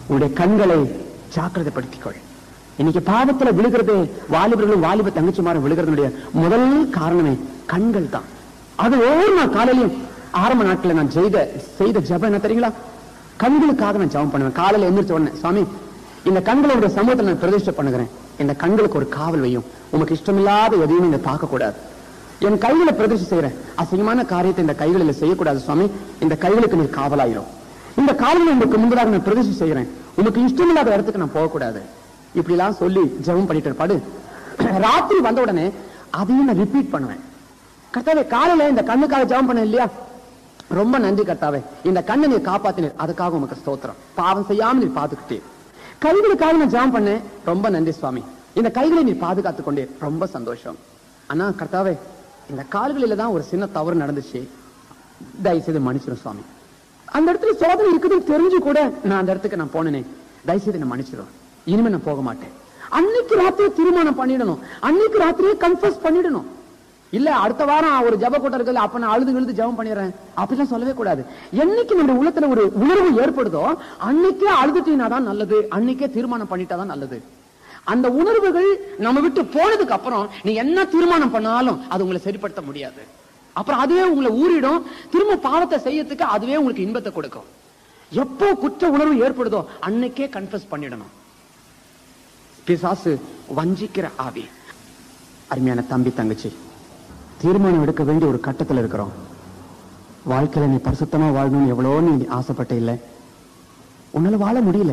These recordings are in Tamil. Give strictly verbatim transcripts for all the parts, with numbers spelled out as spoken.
உன்னுடைய கண்களை ஜாக்கிரதைப்படுத்திக்கொள். இன்னைக்கு பாவத்துல விழுகிறது வாலிபர்களும் வாலிப தங்கச்சிமாரும் விழுகிறதுடைய முதல் காரணமே கண்கள் தான். அது ஒவ்வொரு நாள் காலையிலும் ஆரம்ப நாட்களை நான் செய்த செய்த ஜபம் என்ன தெரியுங்களா? கண்களுக்காக நான் ஜபம் பண்ணுவேன். காலையில எந்திரிச்ச உடனே, சுவாமி இந்த கண்களுடைய சமூகத்தில் நான் பிரதிஷ்டை பண்ணுகிறேன், இந்த கண்களுக்கு ஒரு காவல் வையும், உமக்கு இஷ்டமில்லாத எதையும் நீங்க பார்க்க கூடாது. என் கைகளை பிரதிஷ்டை செய்யறேன், அசிங்கமான காரியத்தை இந்த கைகளில் செய்யக்கூடாது சுவாமி, இந்த கைகளுக்கு நீர் காவலாயிரும். இந்த காலையில் உங்களுக்கு முன்பதாக நான் பிரதிஷ்டை செய்யறேன், உமக்கு இஷ்டமில்லாத இடத்துக்கு நான் போகக்கூடாது. இப்படி எல்லாம் சொல்லி ஜெபம் பண்ணிட்டு இருப்பாடு. ராத்திரி வந்த உடனே அதையும் நான் ரிப்பீட் பண்ணுவேன். கர்த்தாவே, காலையில இந்த கண்ணுக்காக ஜெபம் பண்ண இல்லையா, ரொம்ப நன்றி கர்த்தாவே, இந்த கண்ணை நீர் காப்பாத்தினீர், அதுக்காக உமக்கு ஸ்தோத்திரம். பாவம் செய்யாமல் நீர் பாதுகாத்தீர். கைகளுக்காக நான் ஜெபம் பண்ணேன், ரொம்ப நன்றி சுவாமி, இந்த கைகளை நீர் பாதுகாத்துக் கொண்டே, ரொம்ப சந்தோஷம். ஆனா கர்த்தாவே, இந்த கால்களில தான் ஒரு சின்ன தவறு நடந்துச்சு, தயவுசெய்து மன்னிச்சிடும் சுவாமி. அந்த இடத்துல சோதனை இருக்குதுன்னு தெரிஞ்சு கூட நான் அந்த இடத்துக்கு நான் போனேனே, தயவுசெய்து என்ன மன்னிச்சிடும், இனிமே நான் போக மாட்டேன். அன்னைக்கு ராத்திரியே தீர்மானம் பண்ணிடணும், அன்னைக்கு ராத்திரியே கன்ஃபஸ் பண்ணிடணும். இல்ல அடுத்த வாரம் ஒரு ஜப கூட்டம் இருக்குல்ல, அப்ப நான் அழுது எழுது ஜபம் பண்ணிடுறேன் அப்படிலாம் சொல்லவே கூடாது. என்னைக்கு நம்முடைய உள்ளத்துல ஒரு உணர்வு ஏற்படுதோ அன்னைக்கே அழுதுட்டீங்கன்னா தான் நல்லது, அன்னைக்கே தீர்மானம் பண்ணிட்டாதான் நல்லது. அந்த உணர்வுகள் நம்ம விட்டு போனதுக்கு அப்புறம் நீ என்ன தீர்மானம் பண்ணாலும் அது உங்களை சரிப்படுத்த முடியாது. அப்புறம் அதுவே உங்களை ஊறிடும், திரும்ப பாவத்தை செய்யறதுக்கு அதுவே உங்களுக்கு இன்பத்தை கொடுக்கும். எப்போ குற்ற உணர்வு ஏற்படுதோ அன்னைக்கே கன்ஃபஸ் பண்ணிடணும். பிசாசு வஞ்சிக்கிற ஆவி. அருமையான தம்பி தங்கச்சி, தீர்மானம் எடுக்க வேண்டிய ஒரு கட்டத்தில் இருக்கிறோம். வாழ்க்கையில நீ பரிசுத்தமா வாழணும்னு எவ்வளோ நீ ஆசைப்பட்ட, இல்லை உன்னால வாழ முடியல.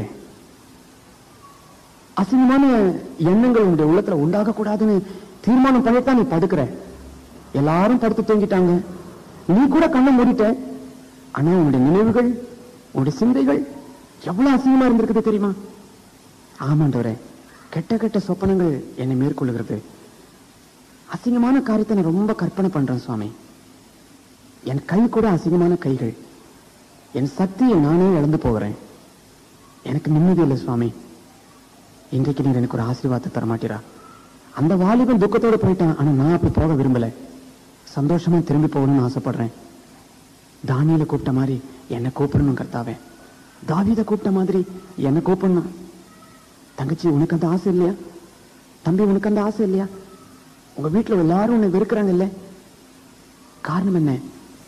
அசிங்கமான எண்ணங்கள் உன்னுடைய உள்ளத்துல உண்டாக கூடாதுன்னு தீர்மானம் பண்ணித்தான் நீ படுக்கிற. எல்லாரும் படுத்து தூங்கிட்டாங்க, நீ கூட கண்ணை மூடிட்ட. ஆனா உன்னுடைய நினைவுகள், உன்னுடைய சிந்தைகள் எவ்வளவு அசிங்கமா இருந்திருக்குது தெரியுமா? ஆமாண்டவரே, கெட்ட கெட்ட சொப்பனங்கள் என்னை மேற்கொள்ளுகிறது. அசிங்கமான காரியத்தை நான் ரொம்ப கற்பனை பண்றேன் சுவாமி. என் கை கூட அசிங்கமான கைகள், என் சக்தியை நானே இழந்து போகிறேன், எனக்கு நிம்மதி இல்லை சுவாமி. இன்றைக்கு நீங்க எனக்கு ஒரு ஆசீர்வாதத்தை தரமாட்டீரா? அந்த வாலிபன் துக்கத்தோடு போயிட்டான், ஆனா நான் அப்படி போக விரும்பல, சந்தோஷமா திரும்பி போகணும்னு ஆசைப்படுறேன். தானியேலை கூப்பிட்ட மாதிரி என்னை கூப்பிடணும் கர்த்தாவே, தாவீதை கூப்பிட்ட மாதிரி என்னை கூப்பிடணும். தங்கச்சி, உனக்கு அந்த ஆசை இல்லையா? தம்பி, உனக்கு அந்த ஆசை இல்லையா? உங்க வீட்டுல எல்லாரும் உன்னை வெறுக்கிறாங்க இல்ல, காரணம் என்ன?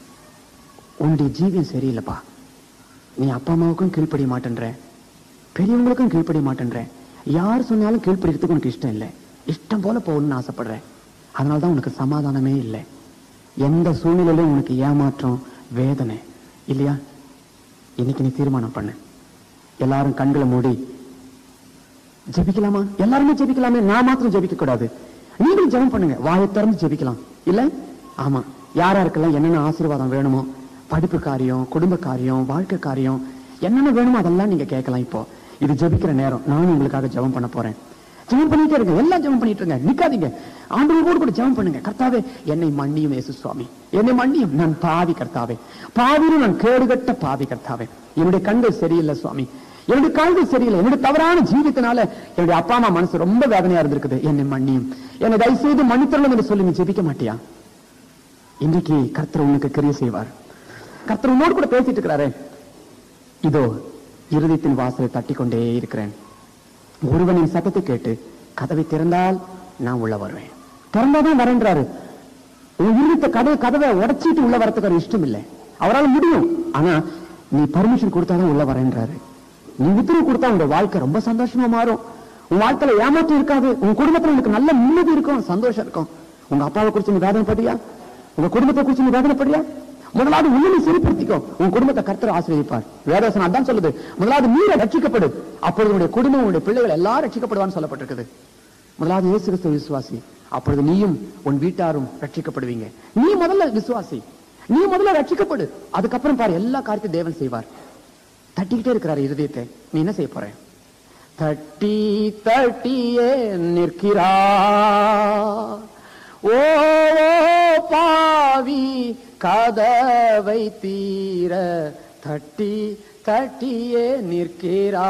உன்னுடைய ஜீவியம் சரியில்லைப்பா. நீ அப்பா அம்மாவுக்கும் கீழ்ப்படிய மாட்டேன்ற, பெரியவங்களுக்கும் கீழ்ப்படிய மாட்டேன்ற, யார் சொன்னாலும் கீழ்ப்படிறதுக்கு உனக்கு இஷ்டம் இல்லை, இஷ்டம் போல போகணும்னு ஆசைப்படுற. அதனால்தான் உனக்கு சமாதானமே இல்லை. எந்த சூழ்நிலையிலும் உனக்கு ஏமாற்றம், வேதனை இல்லையா? இன்னைக்கு நீ தீர்மானம் பண்ணு. எல்லாரும் கண்களை மூடி ஜெபிக்கலாமா? எல்லாருமே ஜெபிக்கலாமே, நான் மாத்திரம் ஜெபிக்க கூடாது. நீங்களும் ஜெபம் பண்ணுங்க, வாயை திறந்து ஜெபிக்கலாம் இல்ல? ஆமா, யாரா இருக்கலாம் என்னென்ன ஆசீர்வாதம் வேணுமோ, படிப்பு காரியம், குடும்ப காரியம், வாழ்க்கை காரியம், என்னென்ன வேணுமோ அதெல்லாம் நீங்க கேட்கலாம். இப்போ இது ஜெபிக்கிற நேரம், நானும் உங்களுக்காக ஜெபம் பண்ண போறேன். ஜெபம் பண்ணிட்டே இருங்க, எல்லாம் ஜெபம் பண்ணிட்டு இருங்க, நிக்காதீங்க. ஆண்டவரோடு கூட ஜெபம் பண்ணுங்க. கர்த்தாவே, என்னை மன்னியும் இயேசு சுவாமி, என்னை மன்னியும், நான் பாவி கர்த்தாவே, பாவியும் நான் கேடுகட்ட பாவி கர்த்தாவே. என்னுடைய கண்கள் சரியில்லை சுவாமி, என்னுடைய கால்கள் சரியில்லை, என்னுடைய தவறான ஜீவித்தனால என்னுடைய அப்பா அம்மா மனசு ரொம்ப வேதனையா இருந்திருக்குது, என்னை மன்னியும், என்னை தயவு செய்து மன்னித்தரணும் என்று சொல்லி நீ ஜெபிக்க மாட்டியா? இன்றைக்கு கர்த்தர் உனக்கு கிரியை செய்வார். கர்த்தர் உன்னோடு கூட பேசிட்டு இருக்கிறாரே, இதோ இருதயத்தின் வாசலை தட்டிக்கொண்டே இருக்கிறேன், ஒருவனின் சத்தத்தை கேட்டு கதவை திறந்தால் நான் உள்ள வருவேன். திறந்தாதான் வரேன்றாரு. உன் இருந்த கதவை கதவை உடைச்சிட்டு உள்ள வரத்துக்கு ஒரு இஷ்டம் இல்லை, அவரால் முடியும். ஆனா நீ பர்மிஷன் கொடுத்தாதான் உள்ள வரேன்றாரு. நீ உத்தரவு கொடுத்தா உங்க வாழ்க்கை ரொம்ப சந்தோஷமா மாறும். உன் வாழ்க்கையில ஏமாற்றம் இருக்காது, உன் குடும்பத்துல உனக்கு நல்ல நிம்மதி இருக்கும், சந்தோஷம் இருக்கும். உங்க அப்பாவை குறிச்சு நீ வேதனைப்படியா? உங்க குடும்பத்தை குறிச்சு நீ வேதனைப்படியா? முதலாவது உன்னை சரிப்படுத்திக்கோ, உன் குடும்பத்தை கர்த்தர் ஆசீர்வதிப்பார். வேதவசனம் அதான் சொல்லுது, முதலாவது நீ ரட்சிக்கப்படு, அப்பொழுது உன்னுடைய குடும்பம், உன்னுடைய பிள்ளைகள் எல்லாரும் ரட்சிக்கப்படுவான்னு சொல்லப்பட்டிருக்குது. முதலாவது இயேசு கிறிஸ்துவை விசுவாசி, அப்பொழுது நீயும் உன் வீட்டாரும் ரட்சிக்கப்படுவீங்க. நீ முதல்ல விசுவாசி, நீ முதல்ல ரட்சிக்கப்படு, அதுக்கப்புறம் பாரு எல்லா காரியத்தையும் தேவன் செய்வார். தட்டிக்கிட்டே இருக்கிறார் இருதயத்தை, நீ என்ன செய்ய போற? தட்டி தட்டியே நிற்கிறா, ஓ பாவி கதவை தீர, தட்டி தட்டியே நிற்கிறா,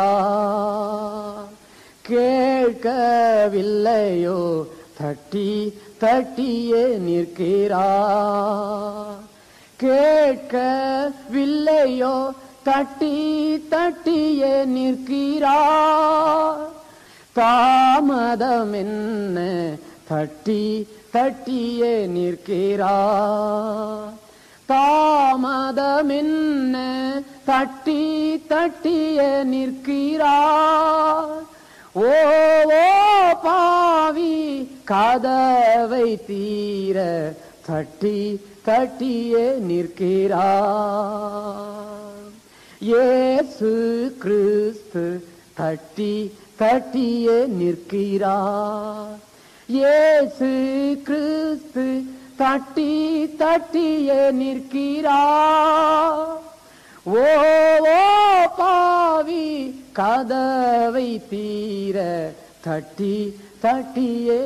கேட்கவில்லையோ தட்டி தட்டியே நிற்கிறா, கேட்கவில்லையோ தட்டி தட்டியே நிற்கிறார். தாமதம் என்ன தட்டி தட்டியே நிற்கிறார். தாமதம் என்ன தட்டி தட்டியே நிற்கிறார். ஓ ஓ பாவி கதவை தீர தட்டி தட்டியே நிற்கிறார். இயேசு கிறிஸ்து தட்டி தட்டியே நிற்கிறார். இயேசு கிறிஸ்து தட்டி தட்டியே நிற்கிறார். ஓ ஓ பாவி கதவை தீர தட்டி தட்டியே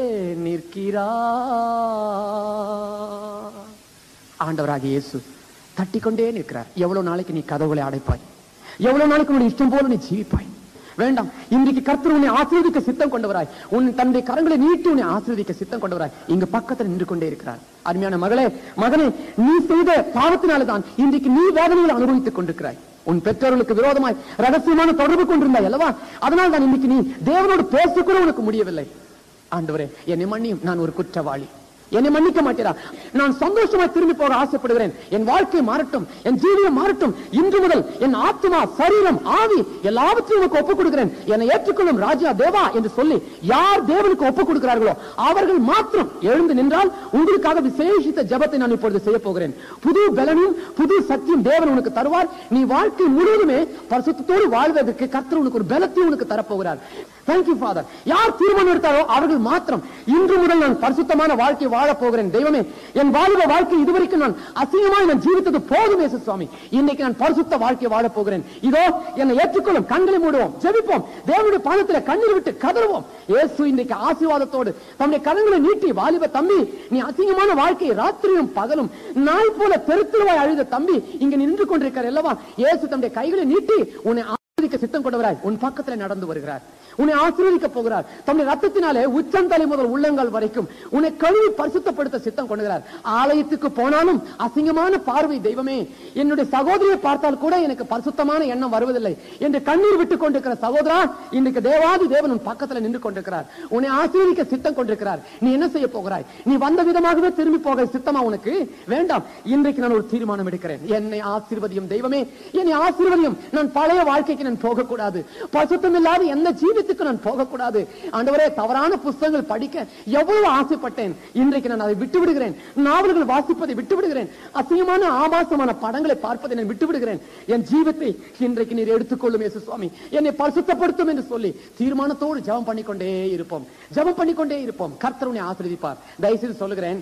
நிற்கிறார். ஆண்டவராகிய இயேசு தட்டிக்கொண்டே நிற்கிறார். எவ்வளவு நாளைக்கு நீ கதவுகளை அடைப்பாய்? எவ்வளவு நாளைக்கு உன்னுடைய இஷ்டம் போல நீ ஜீவிப்பாய்? வேண்டாம். இன்றைக்கு கர்த்தர் உன்னை ஆசீர்வதிக்க சித்தம் கொண்டவராய், உன் தன்னுடைய கரங்களை நீட்டி உன்னை ஆசீர்வதிக்க சித்தம் கொண்டவராய் இங்க பக்கத்தில் நின்று கொண்டே இருக்கிறார். அருமையான மகளே, மகனே, நீ செய்த பாவத்தினால்தான் இன்றைக்கு நீ வேதனைகளை அனுபவித்துக் கொண்டிருக்கிறாய். உன் பெற்றோர்களுக்கு விரோதமாய் ரகசியமான தொடர்பு கொண்டிருந்தாய் அல்லவா? அதனால் தான் இன்னைக்கு நீ தேவனோடு பேசக்கூட உனக்கு முடியவில்லை. ஆண்டவரே, என்னை மன்னியும், நான் ஒரு குற்றவாளி, என்னை மன்னிக்க மாட்டேரா? நான் சந்தோஷமாய் திரும்பி போக ஆசைப்படுகிறேன். என் வாழ்க்கை மாறட்டும், என் ஜீவியம் மாறட்டும். இன்று முதல் என் ஆத்மா, சரீரம், ஆவி எல்லாவற்றையும் உனக்கு ஒப்புக் கொடுக்கிறேன். என்னை ஏற்றுக்கொள்ளும் ராஜா தேவா என்று சொல்லி யார் தேவனுக்கு ஒப்புக் கொடுக்கிறார்களோ அவர்கள் மாத்திரம் எழுந்து நின்றால் உங்களுக்காக விசேஷித்த ஜெபத்தை நான் இப்பொழுது செய்ய போகிறேன். புது பலனும் புது சக்தியும் தேவன் உனக்கு தருவார். நீ வாழ்க்கை முழுவதுமே பரிசுத்தத்தோடு வாழ்வதற்கு கர்த்தர் உனக்கு ஒரு பலத்தை உனக்கு தரப்போகிறார். Thank you father. யார் தீர்மானம் எடுத்தாரோ அவர்கள் மாத்திரம் இன்று முதல் நான் பரிசுத்தமான வாழ்க்கை வாழ போகிறேன். தெய்வமே, என் வாலிப வாழ்க்கை இதுவரைக்கும் நான் அசிங்கமாய் நான் ஜீவித்தது போதும் இயேசு சுவாமி. இன்னைக்கு நான் பரிசுத்த வாழ்க்கை வாழ போகிறேன். இதோ என்னை ஏற்றுக்கொள்ளும். கண்களை மூடுவோம், ஜெபிப்போம், தேவனுடைய பாதத்தில் கண்ணீர் விட்டு கதறுவோம். இயேசு இன்றைக்கு ஆசீர்வாதத்தோடு தம்முடைய கரங்களை நீட்டி, வாலிப தம்பி, நீ அசிங்கமான வாழ்க்கையை ராத்திரியும் பகலும் நாய் போல தெருத்திருவாய் அழுத தம்பி இங்க நின்று கொண்டிருக்கார் அல்லவா? இயேசு தம்முடைய கைகளை நீட்டி உன்னை ஆசீர்வதிக்க சித்தம் கொண்டவராய் உன் பக்கத்தில் நடந்து வருகிறார். உன்னை ஆசீர்வதிக்க போகிறார். தம்முடைய ரத்தத்தினாலே உச்சந்தலை முதல் உள்ளங்கால் வரைக்கும் உன்னை கழுவி பரிசுத்தப்படுத்த சித்தம் கொண்டுகிறார். ஆலயத்துக்கு போனாலும் அசிங்கமான பார்வை, தெய்வமே, என்னுடைய சகோதரியை பார்த்தால் கூட எனக்கு பரிசுத்தமான எண்ணம் வருவதில்லை என்று கண்ணீர் விட்டுக் கொண்டிருக்கிற சகோதரா, இன்றைக்கு தேவாதி தேவன் உன் பக்கத்தில் நின்று கொண்டிருக்கிறார். உன்னை ஆசீர்வதிக்க சித்தம் கொண்டிருக்கிறார். நீ என்ன செய்ய போகிறாய்? நீ வந்த விதமாகவே திரும்பி போக சித்தமா உனக்கு? வேண்டாம். இன்றைக்கு நான் ஒரு தீர்மானம் எடுக்கிறேன். என்னை ஆசீர்வதியும் தெய்வமே, என்னை ஆசீர்வதியும். நான் பழைய வாழ்க்கைக்கு நான் போகக்கூடாது. பரிசுத்தம் இல்லாத எந்த ஜீவித்துக்கு நான் போகக்கூடாது. ஆண்டவரே, தவறான புத்தகங்கள் படிக்க எவ்வளவு ஆசைப்பட்டேன். இன்றைக்கு நான் அதை விட்டு விடுகிறேன். நாவல்கள் வாசிப்பதை விட்டு விடுகிறேன். அசிங்கமான ஆபாசமான படங்களை பார்ப்பதை நான் விட்டு விடுகிறேன். என் ஜீவத்தை இன்றைக்கு நீர் எடுத்துக்கொள்ளும் இயேசு சுவாமி, என்னை பரிசுத்தப்படுத்தும் என்று சொல்லி தீர்மானத்தோடு ஜெபம் பண்ணிக்கொண்டே இருப்போம். ஜெபம் பண்ணிக்கொண்டே இருப்போம். கர்த்தர் உன்னை ஆசீர்வதிப்பார். தயவுசெய்து சொல்லுகிறேன்,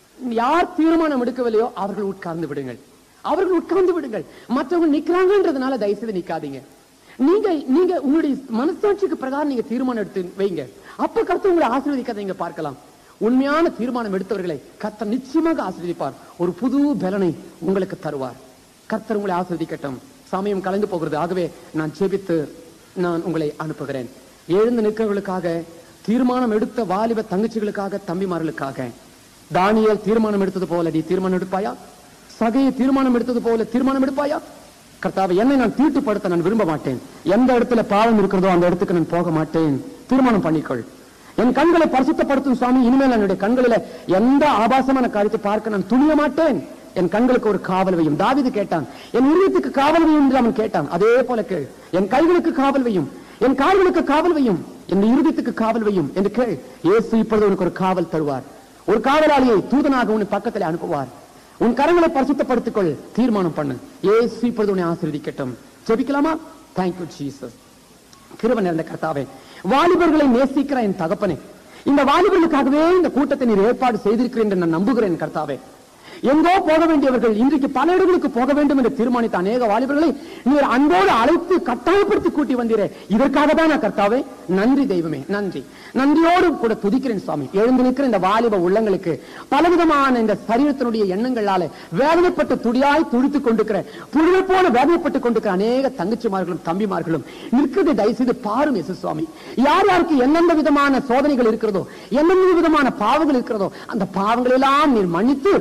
யார் தீர்மானம் எடுக்கவில்லையோ அவர்கள் உட்கார்ந்து விடுங்கள். அவர்கள் உட்கார்ந்து விடுங்கள். மற்றவங்க நிக்கிறாங்கன்றதுனால தயவுசெய்து நிக்காதீங்க. நீங்க நீங்க உங்களுடைய மனசாட்சிக்கு பிரகாரம் நீங்க தீர்மானம் எடுத்து வைங்க. அப்ப கர்த்தர் உங்களை ஆசீர்வதிக்கதை நீங்க பார்க்கலாம். உண்மையான தீர்மானம் எடுத்தவர்களை கர்த்தர் நிச்சயமாக ஆசீர்வதிப்பார். ஒரு புது பலனை உங்களுக்கு தருவார். கர்த்தர் உங்களை ஆசீர்வதிக்கட்டும். சமயம் கலந்து போகிறது. ஆகவே நான் ஜெபித்து நான் உங்களை அனுப்புகிறேன். எழுந்து நிற்கிறவர்களுக்காக, தீர்மானம் எடுத்த வாலிப தங்கச்சிகளுக்காக, தம்பிமார்களுக்காக. தானியேல் தீர்மானம் எடுத்தது போல நீ தீர்மானம் எடுப்பாயா? சகையை தீர்மானம் எடுத்தது போல தீர்மானம் எடுப்பாயா? கர்த்தாவே, என்னை நான் தீட்டுப்படுத்த நான் விரும்ப மாட்டேன். எந்த இடத்துல பாவம் இருக்கிறதோ அந்த இடத்துக்கு நான் போக மாட்டேன். தீர்மானம் பண்ணிக்கொள். என் கண்களை பரிசுத்தப்படுத்தும் சுவாமி. இனிமேல் என்னுடைய கண்களில எந்த ஆபாசமான காரியத்தை பார்க்க நான் துணிய மாட்டேன். என் கண்களுக்கு ஒரு காவல் வையும். தாவீது கேட்டான், என் இருதயத்துக்கு காவல் வையும் என்று அவன் கேட்டான். அதே போல கேள். என் கைகளுக்கு காவல் வையும், என் கால்களுக்கு காவல் வையும், என் இருதயத்துக்கு காவல் வையும் என்று கேள். இயேசு இப்பொழுது உனக்கு ஒரு காவல் தருவார். ஒரு காவலாளியை தூதனாக உன் பக்கத்தில் அனுப்புவார். உன் கரங்களை பரிசுத்தப்படுத்திக் கொள். தீர்மானம் பண்ணு. இயேசு இப்பொழுது உன்னை ஆசீர்வதிக்கட்டும். ஜெபிக்கலாமா? Thank you Jesus. கிருபை நிறைந்த கர்த்தாவே, வாலிபர்களை நேசிக்கிற என் தகப்பனே, இந்த வாலிபர்களுக்காகவே இந்த கூட்டத்தை நீர் ஏற்பாடு செய்திருக்கிறேன் என்று நான் நம்புகிறேன். கர்த்தாவே, எங்கோ போக வேண்டியவர்கள் இன்றைக்கு பல இடங்களுக்கு போக வேண்டும் என்று தீர்மானித்த அநேக வாலிபர்களை நீர் அன்போடு அழைத்து கட்டாயப்படுத்தி கூட்டி வந்தீரே, இதற்காக தான் நான் கர்த்தாவே நன்றி தெய்வமே, நன்றி. நன்றியோடு கூட துதிக்கிறேன் சுவாமி. எழுந்து நிற்கிற இந்த வாலிப உள்ளங்களுக்கு பலவிதமான இந்த சரீரத்தினுடைய எண்ணங்களால வேதனைப்பட்டு துடியாய் துடித்துக் கொண்டிருக்கிற, புழுவை போல வேதனைப்பட்டுக் கொண்டிருக்கிற அநேக தங்கச்சிமார்களும் தம்பிமார்களும் நிற்கிறதை தயவுசெய்து பாரும் இயேசு சுவாமி. யார் யாருக்கு எந்தெந்த விதமான சோதனைகள் இருக்கிறதோ, எந்தெந்த விதமான பாவங்கள் இருக்கிறதோ, அந்த பாவங்கள் எல்லாம் நீர் மன்னித்து அந்த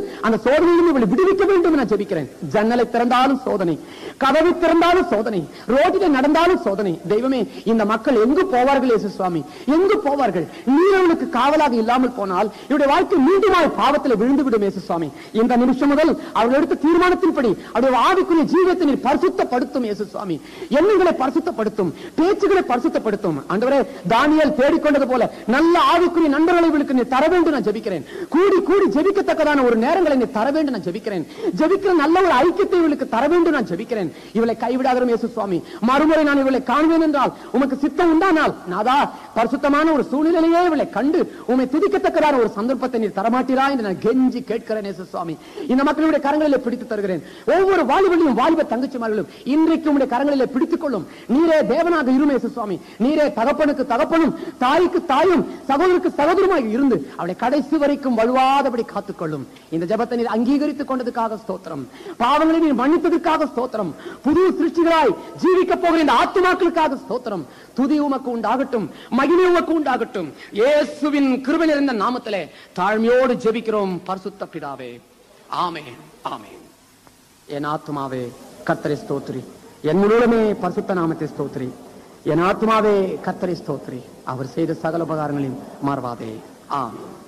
சோதனையிலும் இவளை விடுவிக்க வேண்டும் நான் ஜெபிக்கிறேன். ஜன்னலை திறந்தாலும் சோதனை, கதவை திறந்தாலும் சோதனை, ரோட்டில் நடந்தாலும் சோதனை. தெய்வமே, இந்த மக்கள் எங்கு போவார்கள் இயேசு சுவாமி, எங்கு போவார்கள்? நீர் அவளுக்கு காவலாக இல்லாமல் போனால் இவருடைய வாழ்க்கை மீண்டுமாய் பாவத்தில் விழுந்துவிடும் இயேசு சுவாமி. இந்த நிமிஷம் முதல் அவர்கள் எடுத்த தீர்மானத்தின்படி அவருடைய ஆவிக்குரிய ஜீவியத்தை நீர் பரிசுத்தப்படுத்தும் இயேசு சுவாமி. எண்ணங்களை பரிசுத்தப்படுத்தும், பேச்சுகளை பரிசுத்தப்படுத்தும். ஆண்டவரே, தானியேல் தேடிக்கொண்டது போல நல்ல ஆவிக்குரிய நண்பர்களை இவளுக்கு நீ தர வேண்டும் நான் ஜெபிக்கிறேன். கூடி கூடி ஜெபிக்கத்தக்கதான ஒரு நேரங்களை நீ தர வேண்டும் நான் ஜெபிக்கிறேன். ஜெபிக்கிற நல்ல ஒரு ஐக்கியத்தை இவளுக்கு தர வேண்டும் நான் ஜெபிக்கிறேன். இவளை கைவிடாதரும் இயேசு சுவாமி. மறுமுறை நான் இவளை காண்பேன் என்றால் உமக்கு சித்தம் உண்டானால் நாதா, பரிசுத்தமான ஒரு சூழ்நிலையிலேயே இவளை கண்டு உம்மை துதிக்கத்தக்கதான ஒரு சந்தர்ப்பத்தை நீர் தரமாட்டீரா என்று நான் கெஞ்சி கேட்கிறேன் இயேசு சுவாமி. இந்த மக்களுடைய கரங்களிலே பிடித்து தருகிறேன். ஒவ்வொரு வாலிபர்களையும் வாலிப தங்கச்சிமார்களும் இன்றைக்கு உம்முடைய கரங்களிலே பிடித்துக் கொள்ளும். நீரே தேவனாக இரும் இயேசு சுவாமி. நீரே தகப்பனுக்கு தகப்பனும், தாய்க்கு தாயும், சகோதரருக்கு சகோதரமாக இருந்து அவளை கடைசி வரைக்கும் வழுவாதபடி காத்துக்கொள்ளும். இந்த ஜெபத்தை நீர் அங்கீகரித்துக் கொண்டதுக்காக ஸ்தோத்திரம். பாவங்களை நீர் மன்னித்ததற்காக ஸ்தோத்திரம். புது சிருஷ்டிகளாய் ஜீவிக்க போகிற இந்த ஆத்துமாக்களுக்காக ஸ்தோத்திரம். துதி உமக்கு உண்டாகட்டும், மகிமை உமக்கு உண்டாகட்டும். இயேசுவின் கிருபை நிறைந்த நாமத்திலே தாழ்மையோடு ஜெபிக்கிறோம் பரிசுத்த பிதாவே. ஆமென், ஆமென். என் ஆத்துமாவே கர்த்தரை ஸ்தோத்திரி, என் முழுவதுமே பரிசுத்த நாமத்தை ஸ்தோத்திரி. என் ஆத்துமாவே கர்த்தரை ஸ்தோத்திரி, அவர் செய்த சகல உபகாரங்களையும் மறவாதே. ஆமென்.